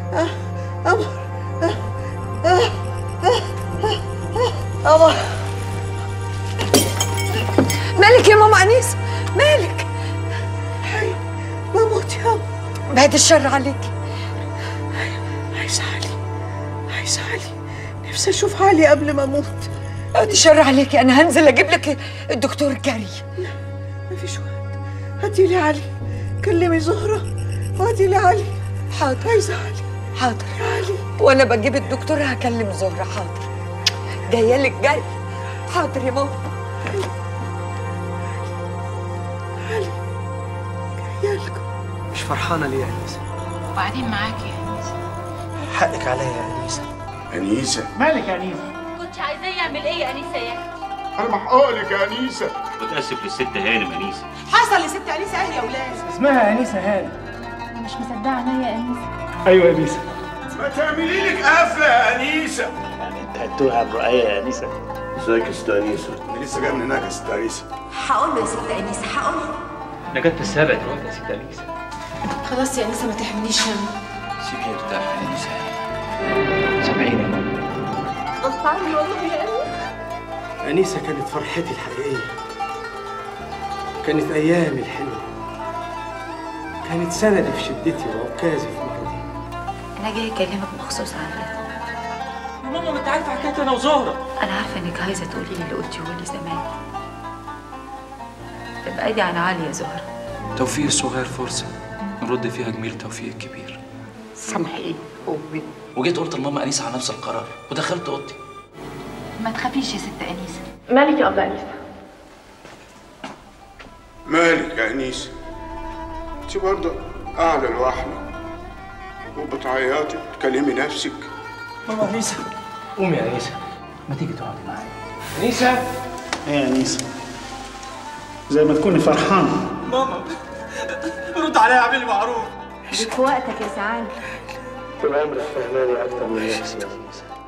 قمر قمر، مالك يا ماما أنيسة؟ مالك؟ بموت يا قمر. بعد الشر عليكي. عايزة علي، نفسي أشوف علي قبل ما أموت. بعد الشر عليكي، أنا هنزل أجيب لك الدكتور الجري. لا مفيش وقت، هاتيلي علي، كلمي زهرة وهاتيلي علي. حاضر. عايزة علي. حاضر يا علي. وأنا بجيب الدكتور هكلم زهرة. حاضر، جاية لك جري. حاضر يا ماما. علي جاية لكم. مش فرحانة ليه يا أنيسة؟ وبعدين معاكي يا أنيسة. حقك عليا يا أنيسة. أنيسة مالك يا أنيسة؟ كنت عايزاه يعمل ايه يا انيسه يا اختي؟ أنا محقوقلك يا أنيسة. متأسف للست هانم أنيسة. حصل لست أنيسة إيه يا ولاد؟ اسمها أنيسة هانم. انا مش مصدقه عينيا يا انيسه. أيوة يا أنيسة. ما تعملي لك قفلة يا أنيسة. يعني أنت هتوها الرؤية يا أنيسة. ازيك يا ست أنيسة؟ أنا لسه جاي من هناك يا ست أنيسة. هقول له يا ست انيسه، هقول له. أنا جت في السابع دلوقتي يا ست أنيسة. خلاص يا أنيسة ما تحمليش هم. سيبيه يرتاح يا أنيسة. سامعيني يا ماما. غصب عني والله يا انيسه. أنيسة كانت فرحتي الحقيقية، كانت أيامي الحلوة، كانت سندي في شدتي وعكازي في مرضي. أنا جاي أكلمك مخصوص عن رضا. يا ماما ما أنت عارفة حكايتي أنا وزهرة. أنا عارفة إنك عايزة تقولي لي اللي قلتيه لي زمان. ابعدي عن علي يا زهرة. توفيق الصغير فرصة نرد فيها جميل توفيق الكبير. سامحيني أمي. وجيت قلت لماما أنيسة على نفس القرار ودخلت أوضتي. ما تخافيش يا ست أنيسة. مالك يا ابله انيسه؟ مالك يا أنيسة؟ أنت برضه قاعدة لوحدك وبتعيطي بتكلمي نفسك. ماما أنيسة. قومي يا أنيسة، ما تيجي تقعدي معايا. أنيسة. إيه يا أنيسة؟ زي ما تكوني فرحانة. ماما رد عليا، اعملي معروف. في وقتك يا سعاد. طول عمرك فهماني أكتر من نفسي يا أنيسة.